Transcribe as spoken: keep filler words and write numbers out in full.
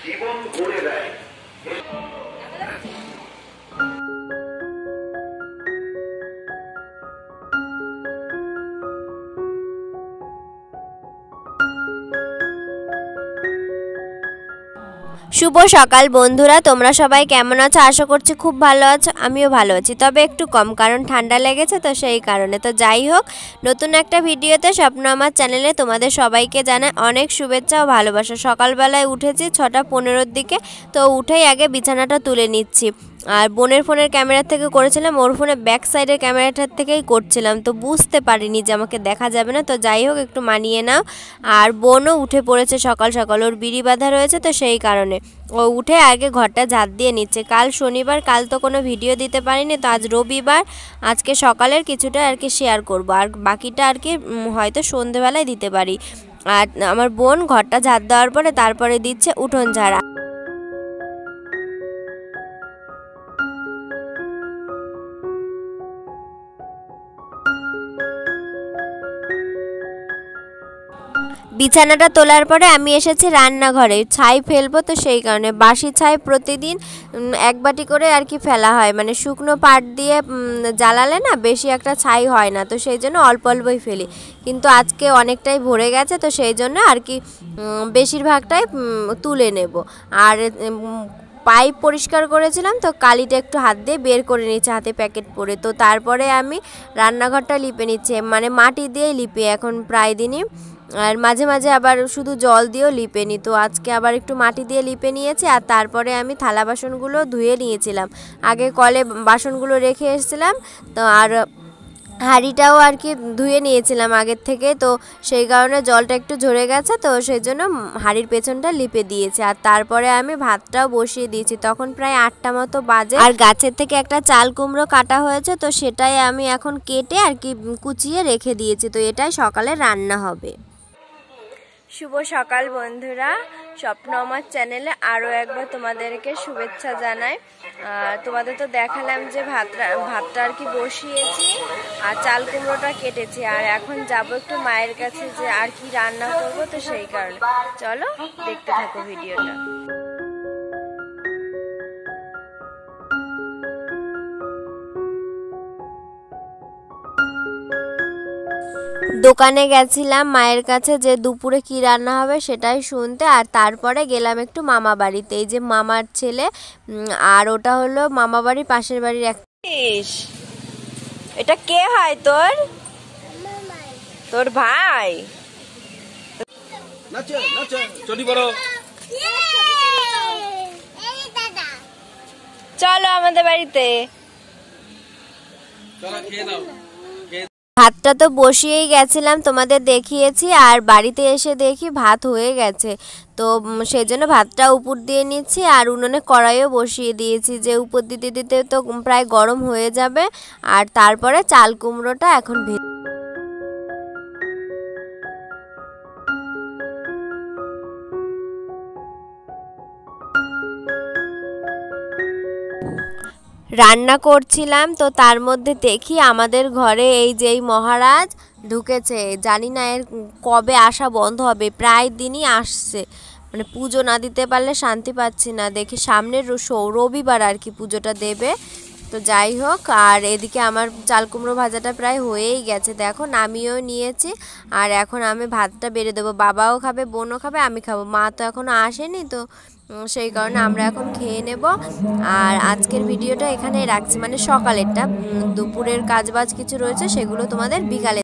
জীবন গড়ে দেয়। শুভ সকাল বন্ধুরা, তোমরা সবাই কেমন আছো? আশা করছি খুব ভালো আছো। আমিও ভালো আছি, তবে একটু কম, কারণ ঠান্ডা লেগেছে তো সেই কারণে। তো যাই হোক, নতুন একটা ভিডিওতে স্বপ্ন আমার চ্যানেলে তোমাদের সবাইকে জানাই অনেক শুভেচ্ছা ও ভালোবাসা। সকালবেলায় উঠেছি ছটা পনেরোর দিকে, তো উঠেই আগে বিছানাটা তুলে নিচ্ছি। আর বোনের ফোনের ক্যামেরা থেকে করেছিলাম, ওর ফোনের ব্যাক সাইডের ক্যামেরাটার থেকেই করছিলাম, তো বুঝতে পারিনি যে আমাকে দেখা যাবে না। তো যাই হোক, একটু মানিয়ে নাও। আর বোনও উঠে পড়েছে সকাল সকাল, ওর বিড়ি বাঁধা রয়েছে, তো সেই কারণে ও উঠে আগে ঘরটা ঝাঁট দিয়ে নিচ্ছে। কাল শনিবার, কাল তো কোনো ভিডিও দিতে পারিনি, তো আজ রবিবার, আজকে সকালের কিছুটা আর কি শেয়ার করব, আর বাকিটা আর কি হয়তো সন্ধেবেলায় দিতে পারি। আর আমার বোন ঘরটা ঝাঁট দেওয়ার পরে তারপরে দিচ্ছে উঠোন ঝাড়া। বিছানাটা তোলার পরে আমি এসেছি রান্নাঘরে, ছাই ফেলবো, তো সেই কারণে বাসি ছাই প্রতিদিন এক বাটি করে আর কি ফেলা হয়, মানে শুকনো পাট দিয়ে জ্বালালে না বেশি একটা ছাই হয় না, তো সেই জন্য অল্প অল্পই ফেলি। কিন্তু আজকে অনেকটাই ভরে গেছে, তো সেই জন্য আর কি বেশিরভাগটাই তুলে নেব। আর পাইপ পরিষ্কার করেছিলাম, তো কালিটা একটু হাত দিয়ে বের করে নিচ্ছে হাতে প্যাকেট পরে। তো তারপরে আমি রান্নাঘরটা লিপে নিচ্ছি, মানে মাটি দিয়েই লিপি এখন প্রায় দিনই, আর মাঝে মাঝে আবার শুধু জল দিয়েও লিপে নিই। তো আজকে আবার একটু মাটি দিয়ে লিপে নিয়েছি। আর তারপরে আমি থালা বাসনগুলো ধুয়ে নিয়েছিলাম, আগে কলে বাসনগুলো রেখে এসেছিলাম, তো আর হাঁড়িটাও আর কি ধুয়ে নিয়েছিলাম আগের থেকে, তো সেই কারণে জলটা একটু ঝরে গেছে, তো সেই জন্য হাঁড়ির পেছনটা লিপে দিয়েছি। আর তারপরে আমি ভাতটাও বসিয়ে দিয়েছি, তখন প্রায় আটটা মতো বাজে। আর গাছের থেকে একটা চাল কুমড়ো কাটা হয়েছে, তো সেটাই আমি এখন কেটে আর কি কুচিয়ে রেখে দিয়েছি, তো এটাই সকালে রান্না হবে। শুভ সকাল বন্ধুরা, স্বপ্ন আমার চ্যানেলে আরও একবার তোমাদেরকে শুভেচ্ছা জানাই। তোমাদের তো দেখালাম যে ভাতটা ভাতটা আর কি বসিয়েছি আর চাল কুমড়োটা কেটেছি, আর এখন যাব একটু মায়ের কাছে যে আর কি রান্না করব, তো সেই কারণে চলো দেখতে থাকো ভিডিওটা। দোকানে গেছিলাম মায়ের কাছে যে দুপুরে কি রান্না হবে সেটাই শুনতে, আর তারপরে গেলাম একটু মামা বাড়িতে। এই যে মামার ছেলে, আর ওটা হলো মামা বাড়ির পাশের বাড়ির এক। এটা কে হয় তোর? তোর ভাই? চলো আমাদের বাড়িতে। ভাতটা তো বসিয়েই গেছিলাম, তোমাদের দেখিয়েছি, আর বাড়িতে এসে দেখি ভাত হয়ে গেছে, তো সেই জন্য ভাতটা উপর দিয়ে নিচ্ছি। আর উনুনে কড়াইও বসিয়ে দিয়েছি, যে উপর দিতে দিতে তো প্রায় গরম হয়ে যাবে। আর তারপরে চাল কুমড়োটা এখন ভেজে রান্না করছিলাম, তো তার মধ্যে দেখি আমাদের ঘরে এই যেই মহারাজ ঢুকেছে। জানি না এর কবে আসা বন্ধ হবে, প্রায় দিনই আসছে, মানে পুজো না দিতে পারলে শান্তি পাচ্ছি না। দেখি সামনের রবিবার আর কি পুজোটা দেবে। তো যাই হোক, আর এদিকে আমার চাল কুমড়ো ভাজাটা প্রায় হয়েই গেছে, দেখো নামিয়েও নিয়েছি। আর এখন আমি ভাতটা বেড়ে দেবো, বাবাও খাবে, বোনও খাবে, আমি খাবো, মা তো এখনও আসেনি, তো সেই কারণে আমরা এখন খেয়ে নেব। আর আজকের ভিডিওটা এখানেই রাখছি, মানে সকালেরটা। দুপুরের কাজবাজ কিছু রয়েছে, সেগুলো তোমাদের বিকালে